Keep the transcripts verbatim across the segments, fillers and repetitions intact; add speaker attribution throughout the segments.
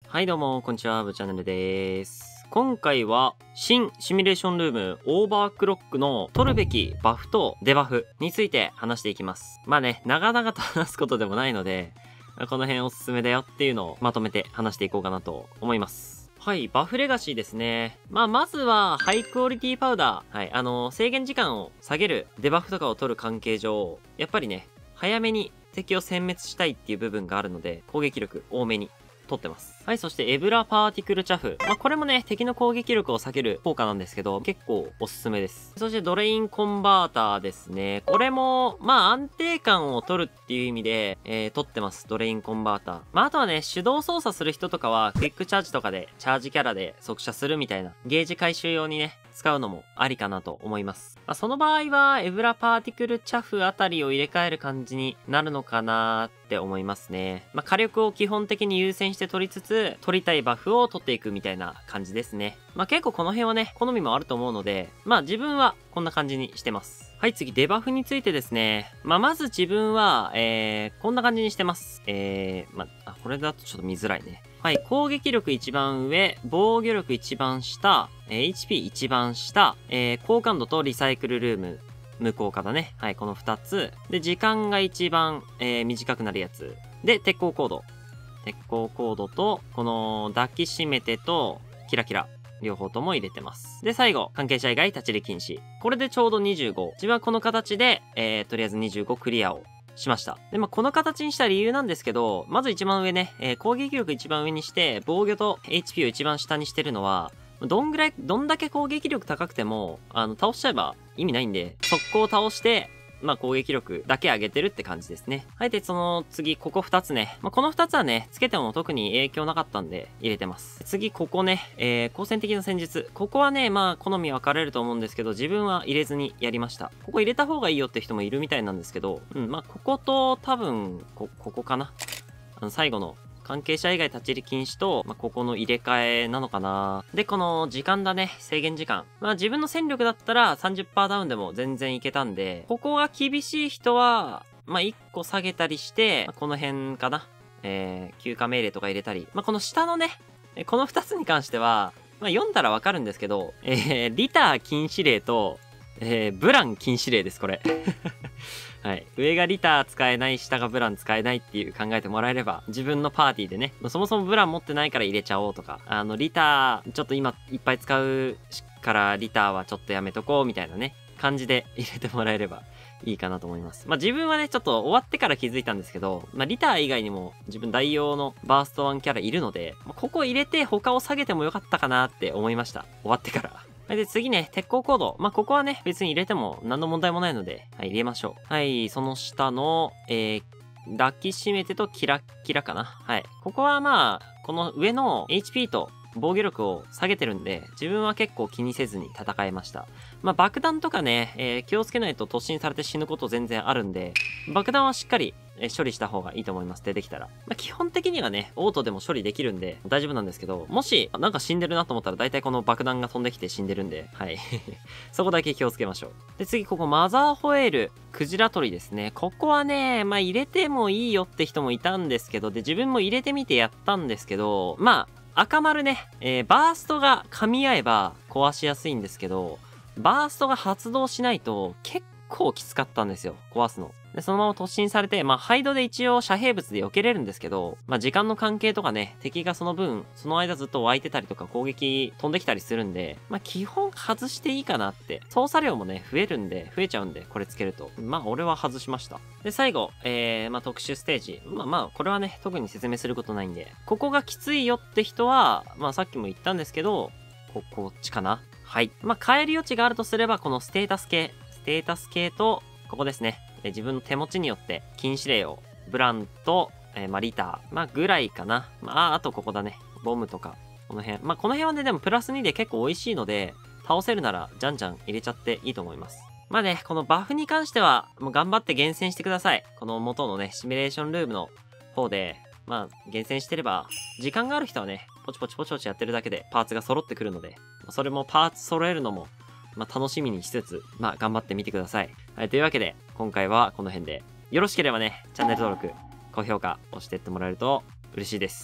Speaker 1: はいどうも、こんにちは、ブチャンネルです。今回は、新シミュレーションルームオーバークロックの取るべきバフとデバフについて話していきます。まあね、長々と話すことでもないので、この辺おすすめだよっていうのをまとめて話していこうかなと思います。はい、バフレガシーですね。まあ、まずは、ハイクオリティパウダー。はい、あのー、制限時間を下げるデバフとかを取る関係上、やっぱりね、早めに敵を殲滅したいっていう部分があるので、攻撃力多めに取ってます。はい、そしてエブラパーティクルチャフ。まあ、これもね、敵の攻撃力を避ける効果なんですけど、結構おすすめです。そしてドレインコンバーターですね。これも、まあ安定感を取るっていう意味で、えー、取ってます。ドレインコンバーター。まああとはね、手動操作する人とかは、クイックチャージとかで、チャージキャラで速射するみたいな、ゲージ回収用にね、使うのもありかなと思います。まあ、その場合は、エブラパーティクルチャフあたりを入れ替える感じになるのかなって思いますね。まあ、火力を基本的に優先して取りつつ、取りたいバフを取っていくみたいな感じですね。まあ、結構この辺はね、好みもあると思うので、まあ自分はこんな感じにしてます。はい、次、デバフについてですね。まあ、まず自分は、えー、こんな感じにしてます。えー、まあ、これだとちょっと見づらいね。はい、攻撃力一番上、防御力一番下、えー、エイチピー 一番下、えー、好感度とリサイクルルーム、無効化だね。はい、この二つ。で、時間が一番、えー、短くなるやつ。で、鉄鋼コード。鉄鋼コードと、この、抱きしめてと、キラキラ。両方とも入れてます。で、最後、関係者以外立ち入り禁止。これでちょうどにじゅうご。自分はこの形で、えー、とりあえずにじゅうごクリアをしました。で、まあ、この形にした理由なんですけど、まず一番上ね、えー、攻撃力一番上にして、防御と エイチピー を一番下にしてるのは、どんぐらい、どんだけ攻撃力高くても、あの、倒しちゃえば意味ないんで、速攻倒して、まあ攻撃力だけ上げてるって感じですね。はい。で、その次、ここふたつね。まあ、このふたつはね、つけても特に影響なかったんで入れてます。次、ここね、えー、好戦的な戦術。ここはね、まあ好み分かれると思うんですけど、自分は入れずにやりました。ここ入れた方がいいよって人もいるみたいなんですけど、うん、まあここと多分、こ、ここかな。あの、最後の、関係者以外立ち入り禁止と、まあ、ここの入れ替えなのかな。で、この時間だね。制限時間。まあ自分の戦力だったら さんじゅっパーセント ダウンでも全然いけたんで、ここが厳しい人は、まあいっこ下げたりして、まあ、この辺かな。えー、休暇命令とか入れたり。まあこの下のね、このふたつに関しては、まあ読んだらわかるんですけど、えー、リター禁止令と、えー、ブラン禁止令です、これ。はい。上がリター使えない、下がブラン使えないっていう考えてもらえれば、自分のパーティーでね、そもそもブラン持ってないから入れちゃおうとか、あの、リター、ちょっと今いっぱい使うからリターはちょっとやめとこうみたいなね、感じで入れてもらえればいいかなと思います。まあ自分はね、ちょっと終わってから気づいたんですけど、まあリター以外にも自分代用のバーストワンキャラいるので、まあ、ここ入れて他を下げてもよかったかなって思いました。終わってから。で、次ね、鉄鋼コード。まあ、ここはね、別に入れても何の問題もないので、はい、入れましょう。はい、その下の、えー、抱きしめてとキラッキラかな。はい。ここはまあ、この上の エイチピー と防御力を下げてるんで、自分は結構気にせずに戦えました。まあ、爆弾とかね、えー、気をつけないと突進されて死ぬこと全然あるんで、爆弾はしっかり処理した方がいいと思います。出てきたら。まあ、基本的にはね、オートでも処理できるんで大丈夫なんですけど、もしなんか死んでるなと思ったら大体この爆弾が飛んできて死んでるんで、はい。そこだけ気をつけましょう。で、次ここマザーホエール、クジラ取りですね。ここはね、まあ入れてもいいよって人もいたんですけど、で、自分も入れてみてやったんですけど、まあ、赤丸ね、えー、バーストが噛み合えば壊しやすいんですけど、バーストが発動しないと結構きつかったんですよ。壊すの。で、そのまま突進されて、まあ、ハイドで一応遮蔽物で避けれるんですけど、まあ、時間の関係とかね、敵がその分、その間ずっと湧いてたりとか攻撃飛んできたりするんで、まあ、基本外していいかなって。操作量もね、増えるんで、増えちゃうんで、これつけると。まあ、俺は外しました。で、最後、えー、まあ、特殊ステージ。まあまあ、これはね、特に説明することないんで、ここがきついよって人は、まあ、さっきも言ったんですけど、こ、こっちかな。はい。まあ、変える余地があるとすれば、このステータス系。ステータス系と、ここですね。自分の手持ちによって禁止令をブランと、えー、まあリターまあぐらいかな。まああとここだね、ボムとかこの辺。まあこの辺はねでもプラスにで結構美味しいので、倒せるならじゃんじゃん入れちゃっていいと思います。まあね、このバフに関してはもう頑張って厳選してください。この元のねシミュレーションルームの方でまあ厳選してれば、時間がある人はねポチポチポチポチやってるだけでパーツが揃ってくるので、それもパーツ揃えるのもまあ、楽しみにしつつ、まあ、頑張ってみてください。はい、というわけで、今回はこの辺で。よろしければね、チャンネル登録、高評価押してってもらえると嬉しいです。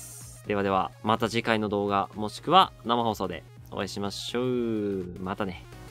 Speaker 1: ではでは、また次回の動画、もしくは生放送でお会いしましょう。またね。